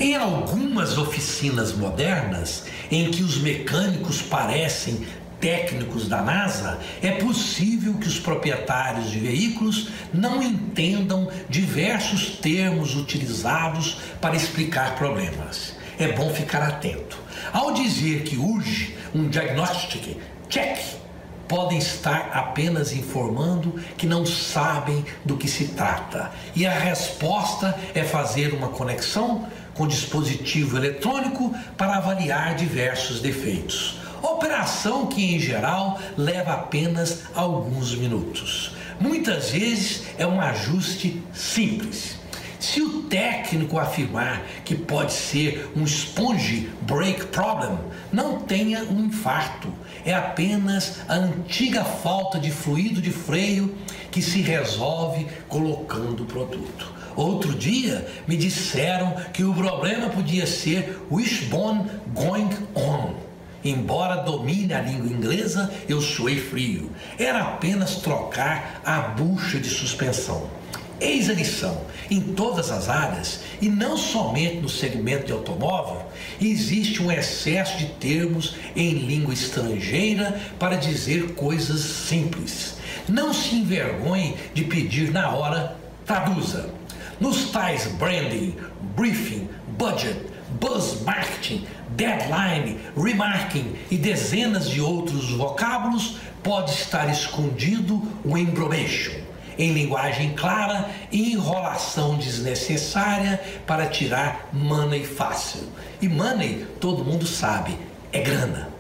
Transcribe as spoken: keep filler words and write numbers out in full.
Em algumas oficinas modernas, em que os mecânicos parecem técnicos da NASA, é possível que os proprietários de veículos não entendam diversos termos utilizados para explicar problemas. É bom ficar atento. Ao dizer que urge um diagnostic check, podem estar apenas informando que não sabem do que se trata. E a resposta é fazer uma conexão com dispositivo eletrônico para avaliar diversos defeitos. Operação que, em geral, leva apenas alguns minutos. Muitas vezes é um ajuste simples. Se o técnico afirmar que pode ser um sponge brake problem, não tenha um infarto. É apenas a antiga falta de fluido de freio que se resolve colocando o produto. Outro dia me disseram que o problema podia ser wishbone going on. Embora domine a língua inglesa, eu suei frio. Era apenas trocar a bucha de suspensão. Eis a lição: em todas as áreas, e não somente no segmento de automóvel, existe um excesso de termos em língua estrangeira para dizer coisas simples. Não se envergonhe de pedir na hora, traduza. Nos tais branding, briefing, budget, buzz marketing, deadline, remarking e dezenas de outros vocábulos, pode estar escondido o embromation, em linguagem clara e enrolação desnecessária para tirar money fácil. E money, todo mundo sabe, é grana.